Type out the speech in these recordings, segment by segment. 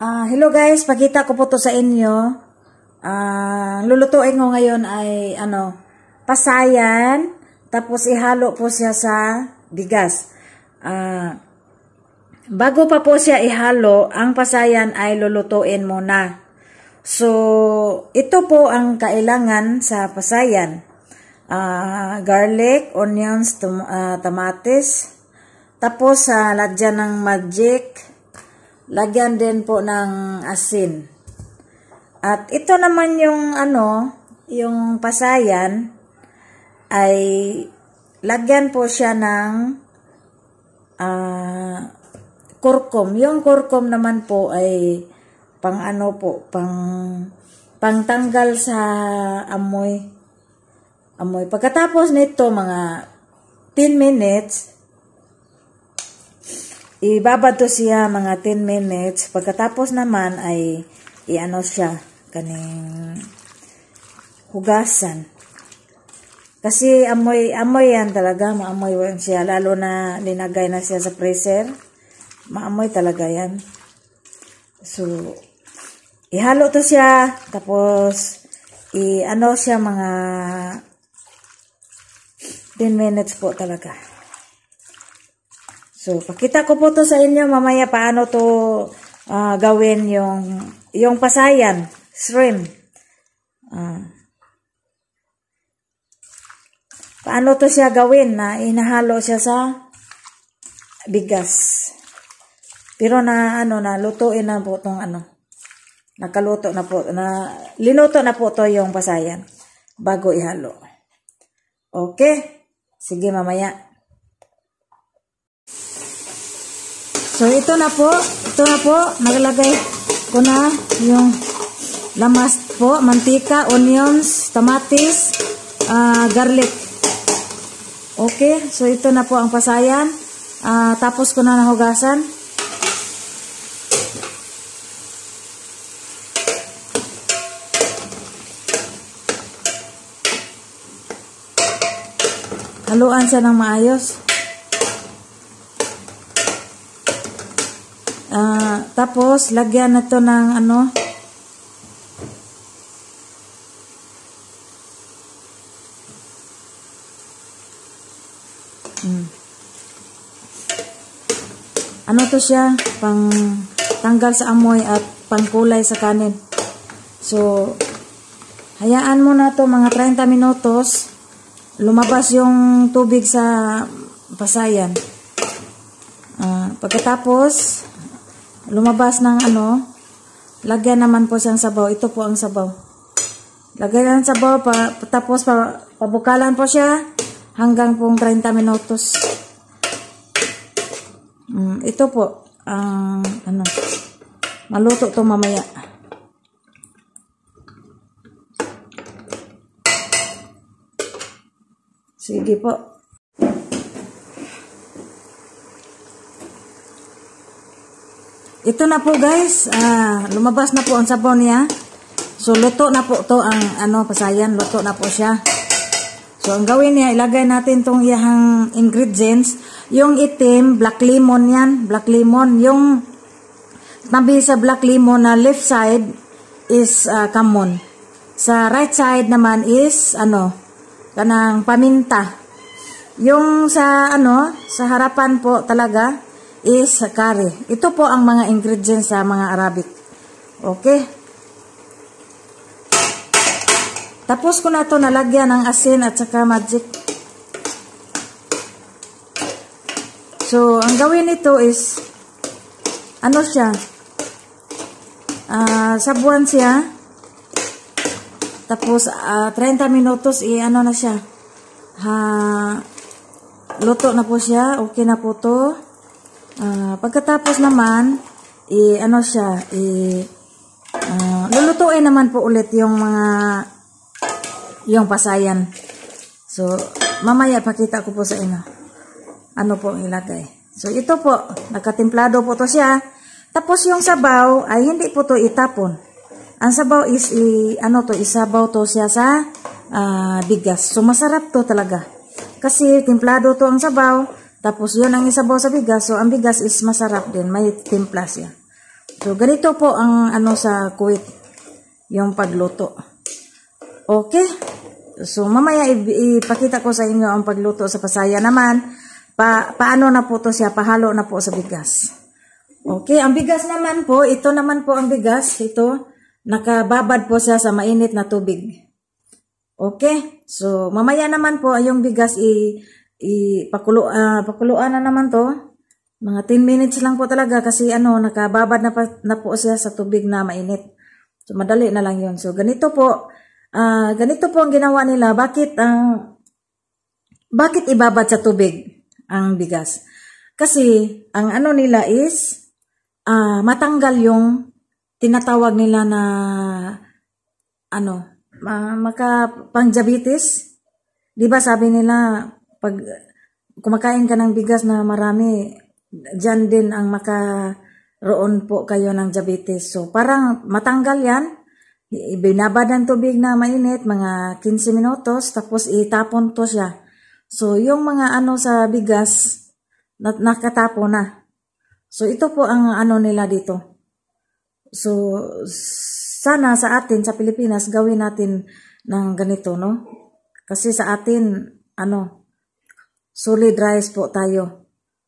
Hello guys, pakita ko po to sa inyo. Lulutuin ko ngayon ay pasayan, tapos ihalo po siya sa bigas. Bago pa po siya ihalo, ang pasayan ay lulutuin muna. So, ito po ang kailangan sa pasayan. Garlic, onions, tamates, tapos lagyan ng magic. Lagyan din po ng asin. At ito naman yung yung pasayan ay lagyan po siya ng kurkum. Yung kurkum naman po ay pangtanggal sa amoy. Pagkatapos nito mga 10 minutes, ibabad to siya mga 10 minutes. Pagkatapos naman ay siya kaning hugasan. Kasi amoy yan talaga, maamoy yan siya. Lalo na linagay na siya sa freezer. Maamoy talaga yan. So, ihalo to siya. Tapos, siya mga 10 minutes po talaga. So, pakita ko po to sa inyo mamaya paano to gawin yung pasayan, shrimp. Paano to siya gawin na inahalo siya sa bigas. Pero lutuin na po tong nakaluto na po, linuto na po to yung pasayan bago ihalo. Okay? Sige mamaya. So, ito na po, naglagay ko na yung lamas po, mantika, onions, tamatis, garlic. Okay, so ito na po ang pasayan. Tapos ko na nahugasan. Haluan siya ng maayos. Tapos, lagyan na to ng to siya, pang tanggal sa amoy at pangkulay sa kanin. So, hayaan mo na to mga 30 minutos, lumabas yung tubig sa pasayan. Pagkatapos, lumabas ng lagyan naman po siyang sabaw. Ito po ang sabaw. Lagyan ng sabaw, tapos pabukalan po siya hanggang pong 30 minutos. Ito po, maluto to mamaya. Sige po. Ito na po guys, lumabas na po ang sabaw niya. So, luto na po to ang pasayan, luto na po siya. So, ang gawin niya, ilagay natin tong iyang ingredients. Yung itim, black lemon yan, black lemon. Yung tabi sa black lemon na left side is kamon. Sa right side naman is kanang paminta. Yung sa sa harapan po talaga is curry. Ito po ang mga ingredients sa mga Arabic. Okay? Tapos ko na ito nalagyan ng asin at saka magic. So, ang gawin nito is siya? Sabuan siya. Tapos, 30 minutos, na siya. Luto na po siya. Okay na po to. Pagkatapos naman, lulutuin naman po ulit yung pasayan. So, mamaya pakita ko po sa inyo. Ano po ilagay. So, ito po, nakatimplado po to siya. Tapos yung sabaw, ay hindi po to itapon. Ang sabaw is, isabaw to siya sa bigas. So, masarap to talaga. Kasi, timplado to ang sabaw. Tapos, yun ang isabaw sa bigas. So, ang bigas is masarap din. May timpla siya. So, ganito po ang ano sa Kuwait, yung pagluto. Okay? So, mamaya ipakita ko sa inyo ang pagluto sa Pasaya naman. Paano na po to siya? Pahalo na po sa bigas. Okay? Ang bigas naman po, ito naman po ang bigas. Ito, nakababad po siya sa mainit na tubig. Okay? So, mamaya naman po yung bigas pakuluan na naman to. Mga 10 minutes lang po talaga kasi nakababad na po siya sa tubig na mainit. So, madali na lang yun. So, ganito po ang ginawa nila. Bakit ibabad sa tubig ang bigas? Kasi, ang nila is, matanggal yung tinatawag nila na, pang-diabetes. Diba sabi nila, pag kumakain ka ng bigas na marami, dyan din ang makaroon po kayo ng diabetes. So, parang matanggal yan. Binabad ng tubig na mainit, mga 15 minutos, tapos itapon to siya. So, yung mga sa bigas, nakatapo na. So, ito po ang nila dito. So, sana sa atin, sa Pilipinas, gawin natin ng ganito, no? Kasi sa atin, solid rice po tayo.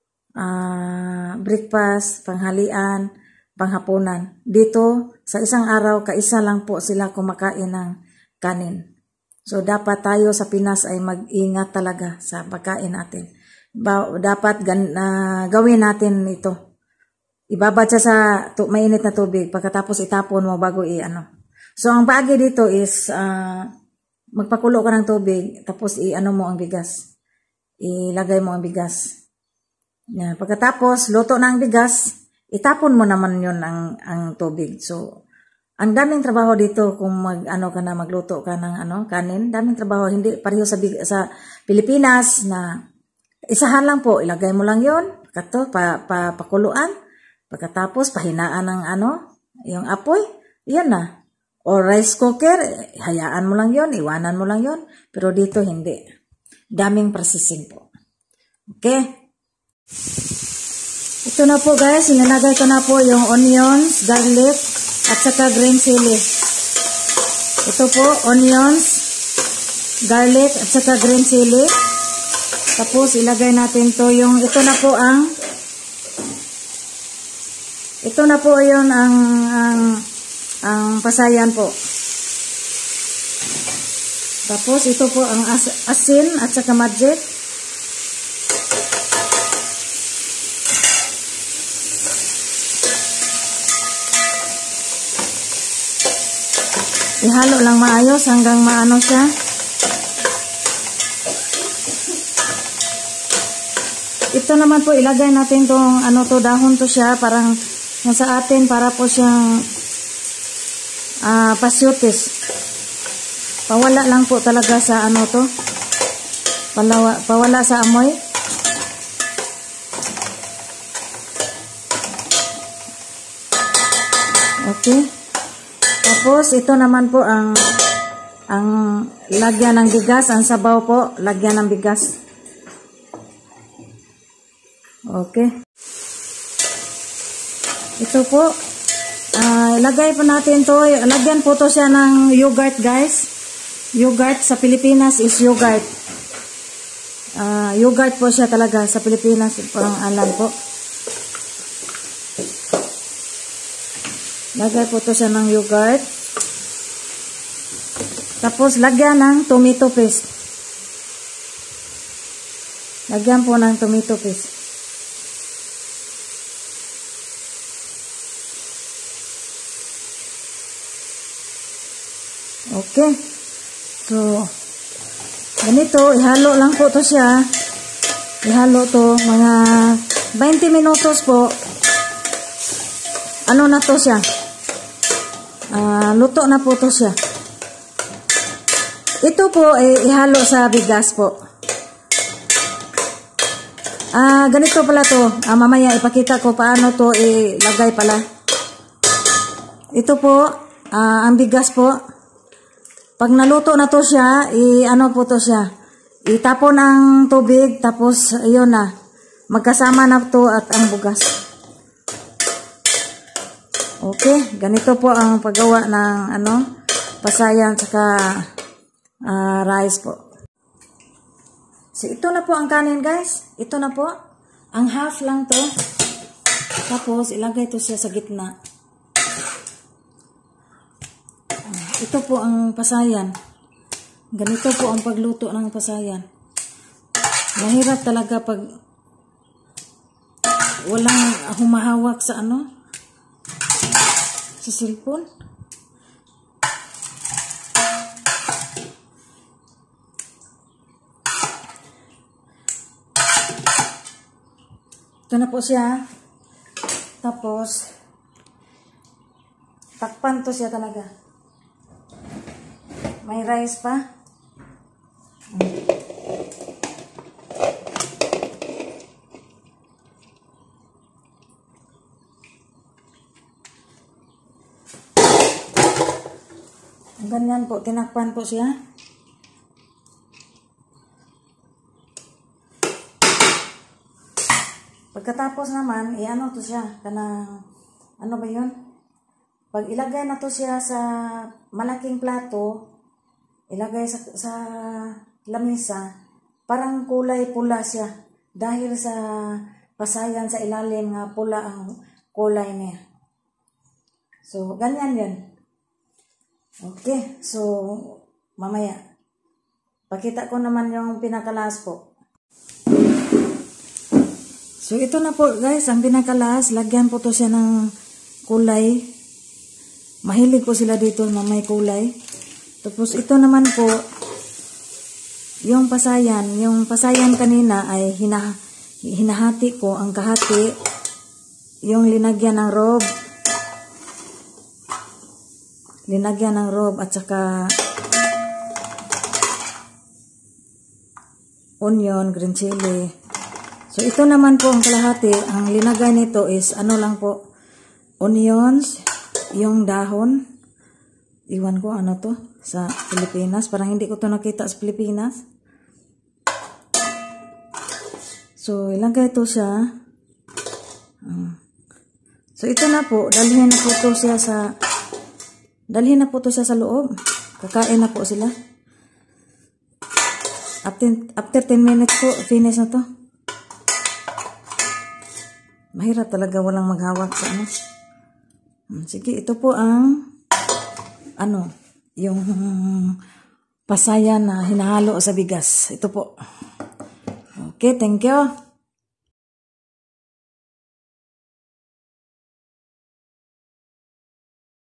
Breakfast, panghalian, panghapunan. Dito, sa isang araw, kaisa lang po sila kumakain ng kanin. So, dapat tayo sa Pinas ay mag-ingat talaga sa pagkain natin. Dapat gawin natin ito. Ibabad siya sa mainit na tubig, pagkatapos itapon mo bago So, ang bagay dito is, magpakulo ka ng tubig, tapos mo ang bigas. Ilagay mo ang bigas. Yan. Pagkatapos, luto na ang bigas, itapon mo naman yun ang tubig. So, ang daming trabaho dito kung magluto ka ng kanin. Daming trabaho, hindi pareho sa Pilipinas na isahan lang po, ilagay mo lang yun, pakuluan. Pagkatapos, pahinaan ng yung apoy, yan na. O rice cooker, hayaan mo lang yun, iwanan mo lang yun. Pero dito, hindi. Daming processing po. Okay? Ito na po guys, inilagay ko na po yung onions, garlic, at saka green chili. Ito po, onions, garlic, at saka green chili. Tapos ilagay natin to yung, ito na po yun ang pasayan po. Tapos ito po ang asin at saka magic. Ihalo lang maayos hanggang maano siya. Ito naman po ilagay natin tong dahon to siya, parang sa atin para po siyang pasyutis. Pawala lang po talaga sa to. Pawala sa amoy. Okay. Tapos, ito naman po ang lagyan ng bigas. Ang sabaw po, lagyan ng bigas. Okay. Ito po, lagay po natin to. Lagyan po to siya ng yogurt, guys. Yogurt sa Pilipinas is yogurt. Yogurt po siya talaga sa Pilipinas. Parang alam po. Lagay po to siya ng yogurt. Tapos, lagyan ng tomato paste. Lagyan po ng tomato paste. Okay. So, ganito, ihalo lang po to siya. Ihalo to, mga 20 minutos po. Na to siya? Luto na po to siya. Ito po ihalo sa bigas po. Ganito pala to. Mamaya ipakita ko paano to ilagay pala. Ito po, ang bigas po. Pag naluto na to siya, po to siya. Itapon ang tubig, tapos ayun na. Magkasama na to at ang bugas. Okay, ganito po ang paggawa ng pasayan saka rice po. So, ito na po ang kanin, guys. Ito na po. Ang half lang to. Tapos, ilagay ito siya sa gitna. Ito po ang pasayan. Ganito po ang pagluto ng pasayan. Mahirap talaga pag walang humahawak sa sa cellphone. Ito na po siya. Tapos, takpan to siya talaga. May rice pa. Ganyan po, tinakpan po siya. Pagkatapos naman, i-ano to siya, ano ba yun? Pag ilagay na to siya sa malaking plato, ilagay sa lamesa, parang kulay pula siya. Dahil sa pasayan sa ilalim nga pula ang kulay niya. So, ganyan yun. Okay, so, mamaya. Pakita ko naman yung pinakalas po. So, ito na po guys, ang pinakalas. Lagyan po to siya ng kulay. Mahilig po sila dito na may kulay. Tapos, ito naman po, yung pasayan. Yung pasayan kanina ay hinahati ko. Ang kahati, yung linagyan ng rob. Linagyan ng rob at saka onion, green chili. So, ito naman po ang kalahati. Ang linagay nito is, lang po, onions, yung dahon. Iwan ko, to, sa Pilipinas. Parang hindi ko to nakita sa Pilipinas. So, ilagay ito siya. So, ito na po. Dalhin na po to siya sa loob. Kakain na po sila. After 10 minutes po, finish na to. Mahirap talaga walang maghawak sa Sige, ito po ang yung pasayan na hinahalo sa bigas. Ito po. Okay, thank you.